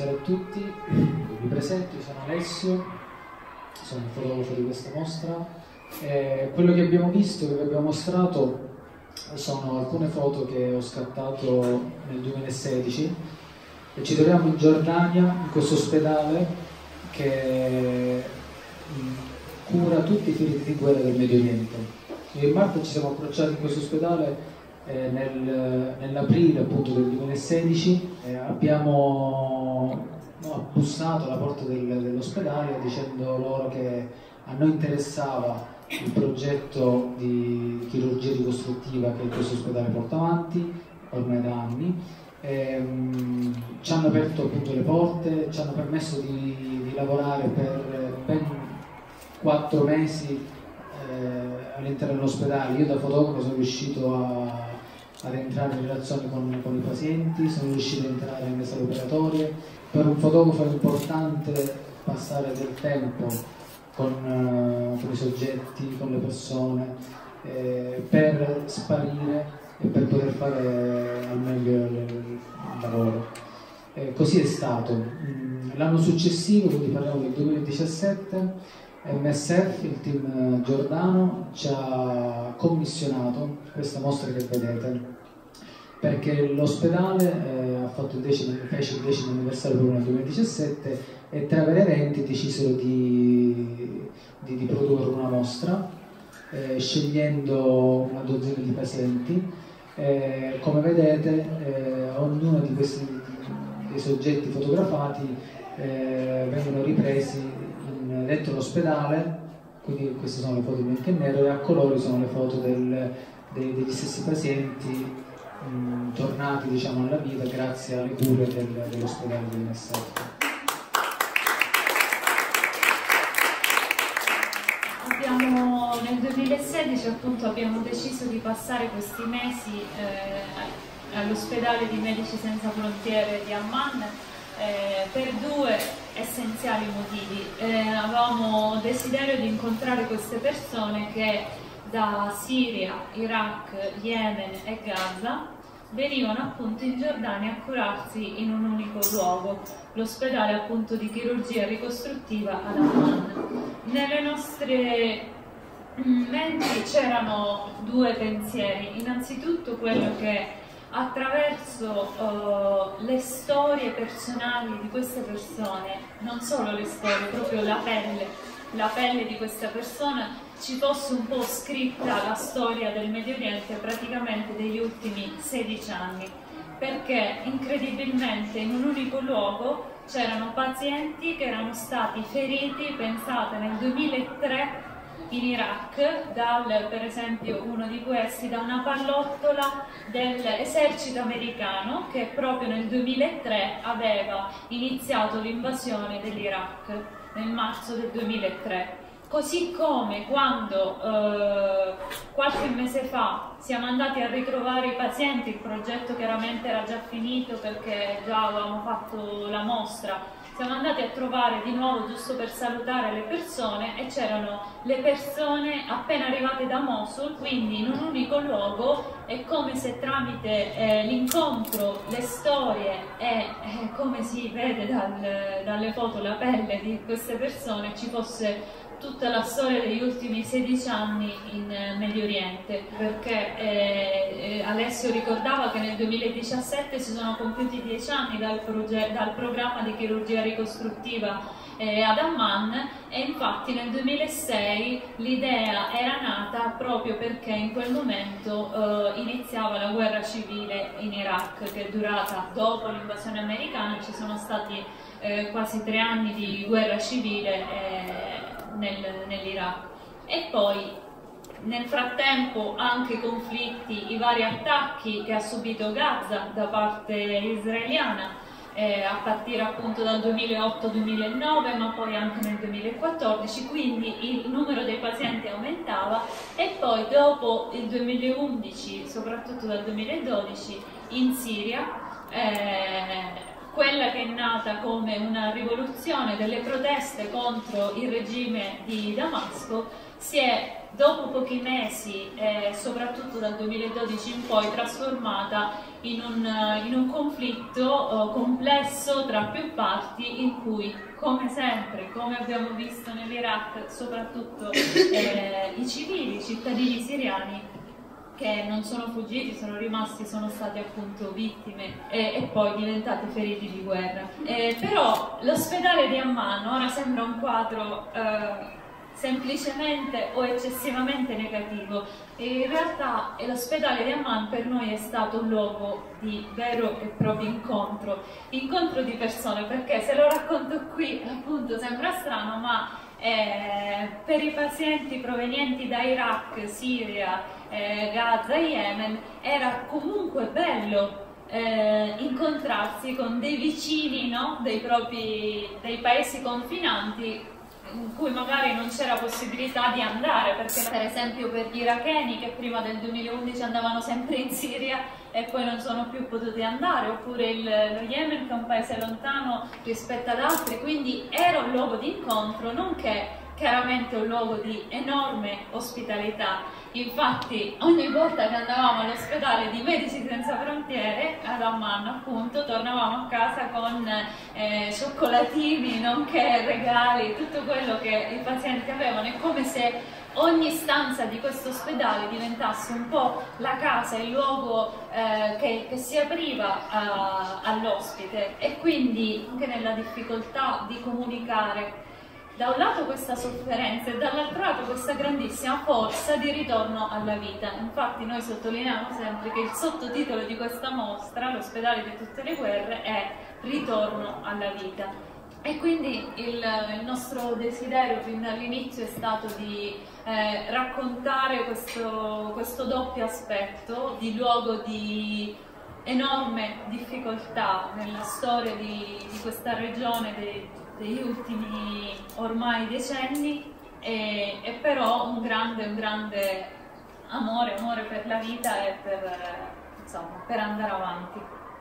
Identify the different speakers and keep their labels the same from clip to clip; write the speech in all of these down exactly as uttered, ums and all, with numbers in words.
Speaker 1: buonasera a tutti, mi presento, io sono Alessio, sono il fotografo di questa mostra. Eh, quello che abbiamo visto, che vi abbiamo mostrato, sono alcune foto che ho scattato nel duemilasedici e ci troviamo in Giordania, in questo ospedale che cura tutti i feriti di guerra del Medio Oriente. Io e Marta ci siamo approcciati in questo ospedale eh, nel, nell'aprile appunto del duemilasedici, eh, abbiamo no, bussato alla porta del, dell'ospedale dicendo loro che a noi interessava il progetto di chirurgia ricostruttiva che questo ospedale porta avanti ormai da anni. Ehm, ci hanno aperto appunto le porte, ci hanno permesso di, di lavorare per ben quattro mesi eh, all'interno dell'ospedale. Io da fotografo sono riuscito a, ad entrare in relazione con, con i pazienti, sono riuscito ad entrare nelle sale operatorie. Per un fotografo è importante passare del tempo con, uh, con i soggetti, con le persone, eh, per sparire e per poter fare al meglio il, il lavoro. Eh, così è stato. L'anno successivo, quindi parliamo del duemiladiciassette, M S F, il team giordano, ci ha commissionato questa mostra che vedete, perché l'ospedale eh, ha fatto il decimo, fece il decimo anniversario proprio nel duemiladiciassette e tra vari eventi decisero di, di, di produrre una mostra eh, scegliendo una dozzina di pazienti. Eh, come vedete eh, ognuno di questi dei soggetti fotografati eh, vengono ripresi in, dentro l'ospedale, quindi queste sono le foto in bianco e nero, e a colori sono le foto del, dei, degli stessi pazienti mh, tornati diciamo alla vita grazie alle cure del, dell'ospedale del M S F.
Speaker 2: Abbiamo, nel duemilasedici appunto abbiamo deciso di passare questi mesi eh, all'ospedale di Medici Senza Frontiere di Amman eh, per due essenziali motivi. Eh, avevamo desiderio di incontrare queste persone che da Siria, Iraq, Yemen e Gaza venivano appunto in Giordania a curarsi in un unico luogo, l'ospedale appunto di chirurgia ricostruttiva ad Amman. Nelle nostre menti c'erano due pensieri: innanzitutto quello che attraverso uh, le storie personali di queste persone, non solo le storie, proprio la pelle, la pelle di questa persona, ci fosse un po' scritta la storia del Medio Oriente praticamente degli ultimi sedici anni, perché incredibilmente in un unico luogo c'erano pazienti che erano stati feriti, pensate, nel duemilatré in Iraq, dal, per esempio uno di questi, da una pallottola dell'esercito americano che proprio nel duemilatré aveva iniziato l'invasione dell'Iraq, nel marzo del duemilatré. Così come quando eh, qualche mese fa siamo andati a ritrovare i pazienti, il progetto chiaramente era già finito perché già avevamo fatto la mostra, siamo andati a trovare di nuovo giusto per salutare le persone e c'erano le persone appena arrivate da Mosul, quindi in un unico luogo. È come se tramite eh, l'incontro, le storie e eh, come si vede dal, dalle foto la pelle di queste persone ci fosse tutta la storia degli ultimi sedici anni in eh, Medio Oriente, perché eh, eh, Alessio ricordava che nel duemiladiciassette si sono compiuti dieci anni dal, dal programma di chirurgia ricostruttiva eh, ad Amman, e infatti nel duemilasei l'idea era nata proprio perché in quel momento eh, iniziava la guerra civile in Iraq, che è durata dopo l'invasione americana. Ci sono stati eh, quasi tre anni di guerra civile eh, Nel, nell'Iraq, e poi nel frattempo anche i conflitti, i vari attacchi che ha subito Gaza da parte israeliana eh, a partire appunto dal duemilaotto duemilanove, ma poi anche nel duemilaquattordici, quindi il numero dei pazienti aumentava. E poi dopo il duemilaundici, soprattutto dal duemiladodici, in Siria eh, quella che è nata come una rivoluzione delle proteste contro il regime di Damasco si è dopo pochi mesi, e eh, soprattutto dal duemiladodici in poi, trasformata in un, in un conflitto eh, complesso tra più parti, in cui, come sempre, come abbiamo visto nell'Iraq, soprattutto eh, i civili, i cittadini siriani che non sono fuggiti, sono rimasti, sono stati appunto vittime e, e poi diventati feriti di guerra. Eh, però l'ospedale di Amman ora sembra un quadro eh, semplicemente o eccessivamente negativo, e in realtà l'ospedale di Amman per noi è stato un luogo di vero e proprio incontro, incontro di persone, perché se lo racconto qui appunto sembra strano, ma eh, per i pazienti provenienti da Iraq, Siria, eh, Gaza e Yemen era comunque bello eh, incontrarsi con dei vicini, no? dei, propri, dei paesi confinanti, in cui magari non c'era possibilità di andare, perché per esempio per gli iracheni che prima del duemilaundici andavano sempre in Siria e poi non sono più potuti andare, oppure il, lo Yemen, che è un paese lontano rispetto ad altri, quindi era un luogo di incontro, nonché chiaramente un luogo di enorme ospitalità. Infatti ogni volta che andavamo all'ospedale di Medici Senza Frontiere ad Amman, appunto, tornavamo a casa con eh, cioccolatini, nonché regali, tutto quello che i pazienti avevano. È come se ogni stanza di questo ospedale diventasse un po' la casa, il luogo eh, che, che si apriva uh, all'ospite, e quindi anche nella difficoltà di comunicare da un lato questa sofferenza e dall'altro lato questa grandissima forza di ritorno alla vita. Infatti noi sottolineiamo sempre che il sottotitolo di questa mostra, l'ospedale di tutte le guerre, è Ritorno alla vita. E quindi il, il nostro desiderio fin dall'inizio è stato di eh, raccontare questo, questo doppio aspetto di luogo di enorme difficoltà nella storia di, di questa regione, dei, degli ultimi ormai decenni, e, e però un grande, un grande amore, amore per la vita e per, insomma, per andare avanti.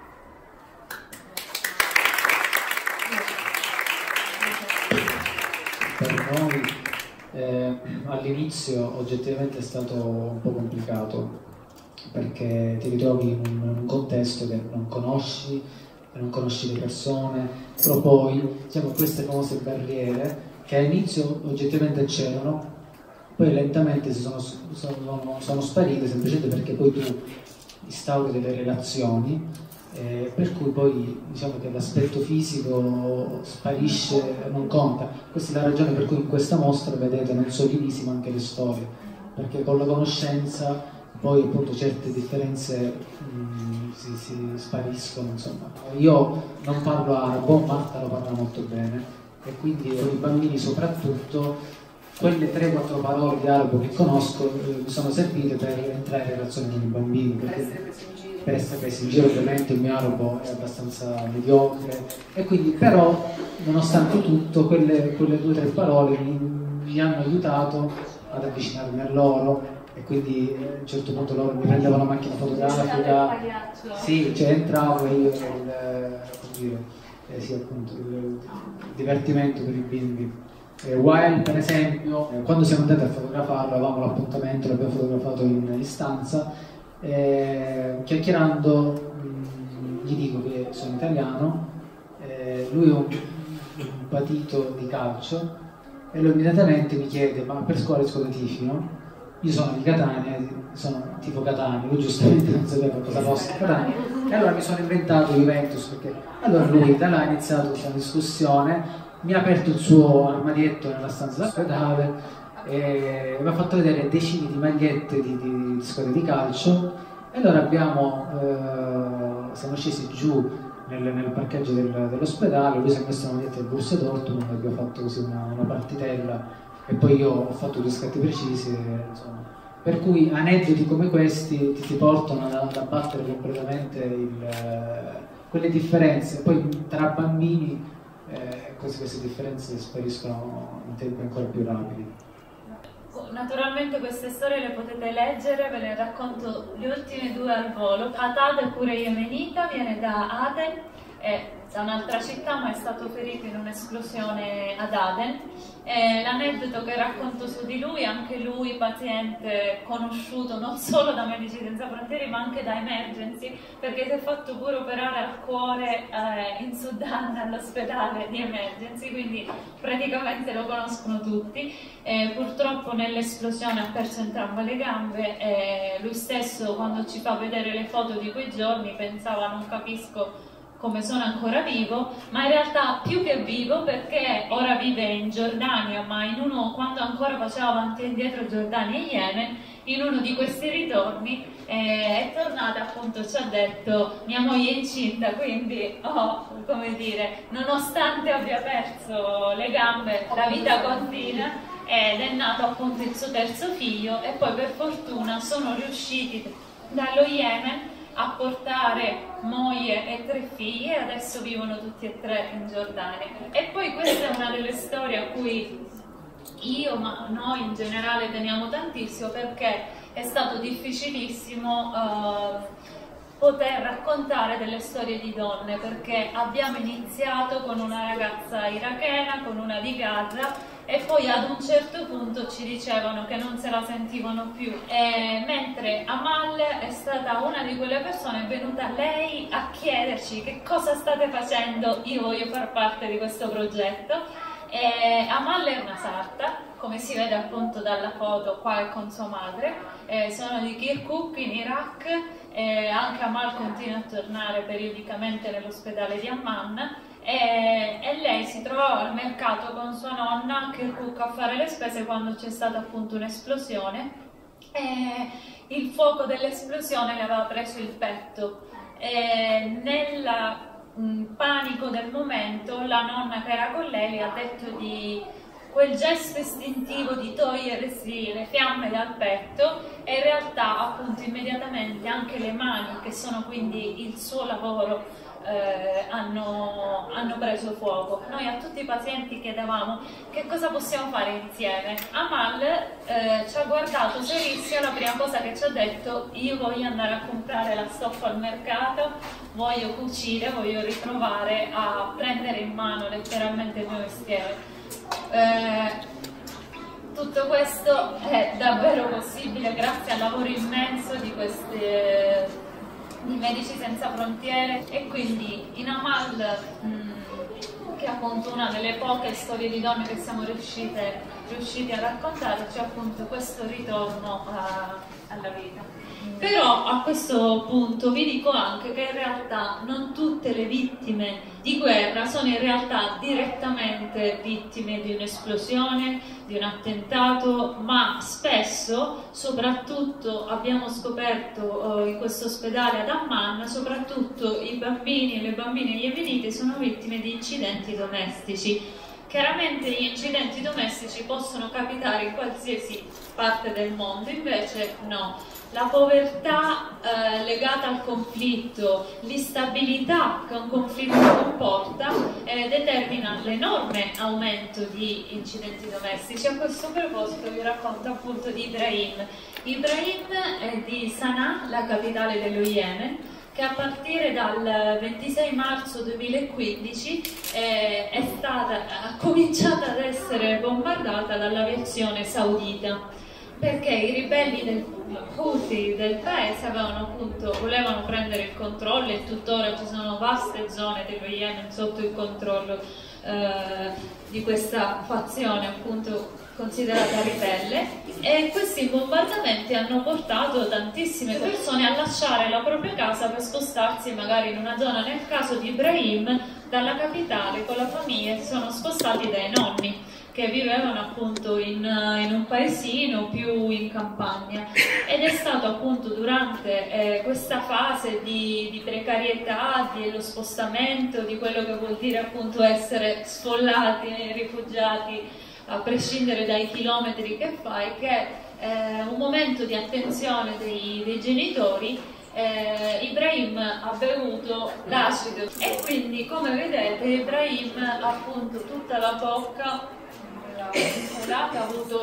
Speaker 1: Per noi eh, all'inizio oggettivamente è stato un po' complicato, perché ti ritrovi in un, in un contesto che non conosci, non conosci le persone, però poi diciamo queste famose barriere che all'inizio oggettivamente c'erano, poi lentamente si sono, sono, sono sparite, semplicemente perché poi tu instauri delle relazioni, eh, per cui poi diciamo che l'aspetto fisico sparisce, non conta. Questa è la ragione per cui in questa mostra vedete non solo i visi ma anche le storie, perché con la conoscenza poi appunto certe differenze mh, si, si spariscono, insomma. Io non parlo arabo, Marta lo parla molto bene, e quindi con i bambini soprattutto quelle tre quattro parole di arabo che conosco eh, mi sono servite per entrare in relazione con i bambini, perché, per essere presi in giro. Ovviamente il mio arabo è abbastanza mediocre, e quindi però nonostante tutto quelle, quelle due o tre parole mi, mi hanno aiutato ad avvicinarmi a loro. E quindi a un certo punto loro mi prendevano la macchina fotografica, sì, cioè entravo e io il, come dire, eh, sì, appunto, il, il divertimento per i bimbi. Eh, Wael per esempio, eh, quando siamo andati a fotografarlo, avevamo l'appuntamento, l'abbiamo fotografato in, in stanza, eh, chiacchierando mh, gli dico che sono italiano, eh, lui è un, un patito di calcio, e lui immediatamente mi chiede: ma per scuola scuola tifi, no? Io sono di Catania, sono tipo Catania, lui giustamente non sapeva cosa fosse Catania, e allora mi sono inventato Juventus, perché allora lui da là ha iniziato questa discussione, mi ha aperto il suo armadietto nella stanza dell'ospedale e mi ha fatto vedere decine di magliette di, di, di squadre di calcio, e allora abbiamo, eh, siamo scesi giù nel, nel parcheggio del, dell'ospedale, lui si è messo una maglietta del Borussia Dortmund, abbiamo fatto così una, una partitella, e poi io ho fatto due scatti precisi, insomma. Per cui aneddoti come questi ti, ti portano ad, ad abbattere completamente il, eh, quelle differenze. Poi tra bambini eh, queste, queste differenze spariscono in tempi ancora più rapidi.
Speaker 2: Naturalmente queste storie le potete leggere, ve ne racconto le ultime due al volo. Atad è pure yemenita, viene da Aden, è da un'altra città, ma è stato ferito in un'esplosione ad Aden. L'aneddoto che racconto su di lui, anche lui paziente conosciuto non solo da Medici Senza Frontiere ma anche da Emergency, perché si è fatto pure operare al cuore eh, in Sudan all'ospedale di Emergency, quindi praticamente lo conoscono tutti. Eh, purtroppo nell'esplosione ha perso entrambe le gambe, eh, lui stesso quando ci fa vedere le foto di quei giorni pensava non capisco come sono ancora vivo, ma in realtà più che vivo, perché ora vive in Giordania, ma in uno, quando ancora faceva avanti e indietro Giordania e Yemen, in uno di questi ritorni eh, è tornata, appunto ci ha detto mia moglie è incinta, quindi oh, come dire, nonostante abbia perso le gambe la vita continua, ed è nato appunto il suo terzo figlio, e poi per fortuna sono riusciti dallo Yemen a portare moglie e tre figli, e adesso vivono tutti e tre in Giordania. E poi questa è una delle storie a cui io, ma noi in generale teniamo tantissimo, perché è stato difficilissimo uh, poter raccontare delle storie di donne, perché abbiamo iniziato con una ragazza irachena, con una di Gaza, e poi ad un certo punto ci dicevano che non se la sentivano più, e mentre Amal è stata una di quelle persone, è venuta lei a chiederci che cosa state facendo, io voglio far parte di questo progetto. E Amal è una sarta, come si vede appunto dalla foto, qua è con sua madre, eh, sono di Kirkuk in Iraq, e anche Amal continua a tornare periodicamente nell'ospedale di Amman. E, e lei si trovava al mercato con sua nonna a Kirkuk a fare le spese quando c'è stata appunto un'esplosione, e il fuoco dell'esplosione le aveva preso il petto, e nel mh, panico del momento la nonna che era con lei le ha detto di quel gesto istintivo di togliersi le fiamme dal petto, e in realtà appunto immediatamente anche le mani, che sono quindi il suo lavoro, Eh, hanno, hanno preso fuoco. Noi a tutti i pazienti chiedevamo che cosa possiamo fare insieme. Amal eh, ci ha guardato serissima, la prima cosa che ci ha detto: io voglio andare a comprare la stoffa al mercato, voglio cucire, voglio riprovare a prendere in mano letteralmente il mio mestiere. Eh, tutto questo è davvero possibile grazie al lavoro immenso di queste di Medici Senza Frontiere, e quindi in Amal, mh, che è appunto una delle poche storie di donne che siamo riuscite, riusciti a raccontare, c'è appunto questo ritorno a, alla vita. Però a questo punto vi dico anche che in realtà non tutte le vittime di guerra sono in realtà direttamente vittime di un'esplosione, di un attentato, ma spesso, soprattutto abbiamo scoperto eh, in questo ospedale ad Amman, soprattutto i bambini e le bambine yemenite sono vittime di incidenti domestici. Chiaramente gli incidenti domestici possono capitare in qualsiasi parte del mondo, invece no. La povertà eh, legata al conflitto, l'instabilità che un conflitto comporta eh, determina l'enorme aumento di incidenti domestici. A questo proposito vi racconto appunto di Ibrahim. Ibrahim è di Sana'a, la capitale dello Yemen, che a partire dal ventisei marzo duemilaquindici eh, è stata, ha cominciato ad essere bombardata dall'aviazione saudita, perché i ribelli del Houthi del paese avevano appunto, volevano prendere il controllo, e tuttora ci sono vaste zone dello Yemen sotto il controllo eh, di questa fazione appunto considerata ribelle, e questi bombardamenti hanno portato tantissime persone a lasciare la propria casa per spostarsi magari in una zona. Nel caso di Ibrahim, dalla capitale con la famiglia si sono spostati dai nonni che vivevano appunto in, in un paesino più in campagna, ed è stato appunto durante eh, questa fase di, di precarietà, dello spostamento, di quello che vuol dire appunto essere sfollati, rifugiati, a prescindere dai chilometri che fai, che eh, un momento di attenzione dei, dei genitori, eh, Ibrahim ha bevuto l'acido, e quindi come vedete Ibrahim appunto tutta la bocca ha avuto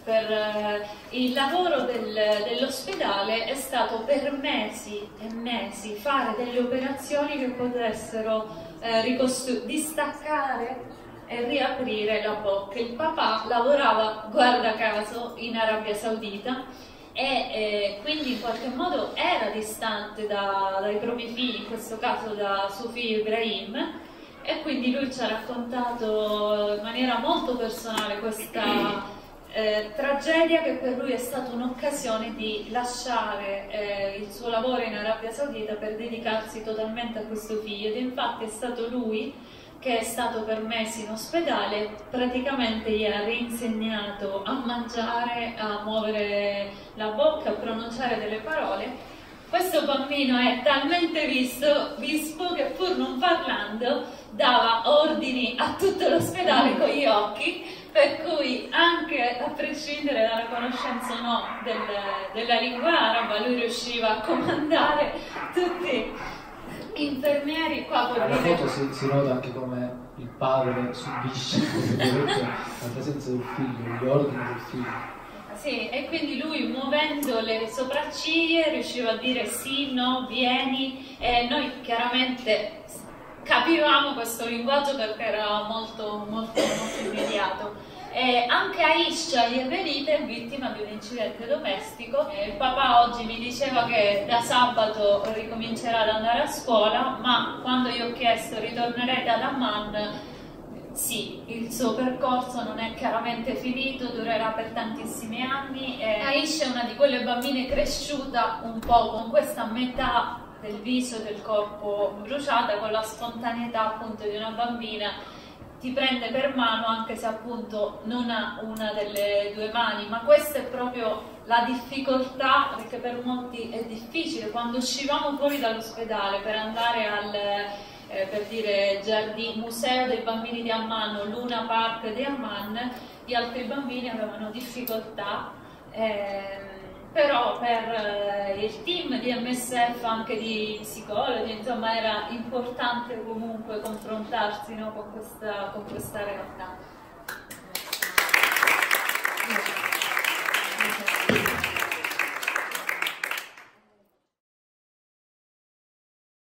Speaker 2: per eh, il lavoro del, dell'ospedale è stato per mesi e mesi fare delle operazioni che potessero eh, distaccare e riaprire la bocca. Il papà lavorava, guarda caso, in Arabia Saudita e eh, quindi in qualche modo era distante da, dai propri figli, in questo caso da suo figlio Ibrahim, e quindi lui ci ha raccontato in maniera molto personale questa eh, tragedia, che per lui è stata un'occasione di lasciare eh, il suo lavoro in Arabia Saudita per dedicarsi totalmente a questo figlio, ed infatti è stato lui che è stato per mesi in ospedale, praticamente gli ha reinsegnato a mangiare, a muovere la bocca, a pronunciare delle parole. Questo bambino è talmente visto, vispo che pur non parlando dava ordini a tutto l'ospedale con gli occhi, per cui anche a prescindere dalla conoscenza o no del, della lingua araba, lui riusciva a comandare tutti gli infermieri. Qua
Speaker 1: nella foto si, si nota anche come il padre subisce la presenza del figlio, gli ordini del figlio.
Speaker 2: Sì, e quindi lui, muovendo le sopracciglia, riusciva a dire sì, no, vieni, e noi chiaramente capivamo questo linguaggio perché era molto, molto, molto immediato. E anche Aisha Yerredite è vittima di un incidente domestico. Il papà oggi mi diceva che da sabato ricomincerà ad andare a scuola, ma quando io ho chiesto ritornerete ad Amman, sì, il suo percorso non è chiaramente finito, durerà per tantissimi anni. E Aisha è una di quelle bambine cresciuta un po' con questa metà del viso e del corpo bruciata, con la spontaneità appunto di una bambina. Ti prende per mano anche se appunto non ha una delle due mani, ma questa è proprio la difficoltà, perché per molti è difficile. Quando uscivamo fuori dall'ospedale per andare al Eh, per dire giardino, museo dei bambini di Amman o Luna Park di Amman, gli altri bambini avevano difficoltà, ehm, però per eh, il team di M S F, anche di psicologi, insomma era importante comunque confrontarsi, no, con questa, con questa realtà.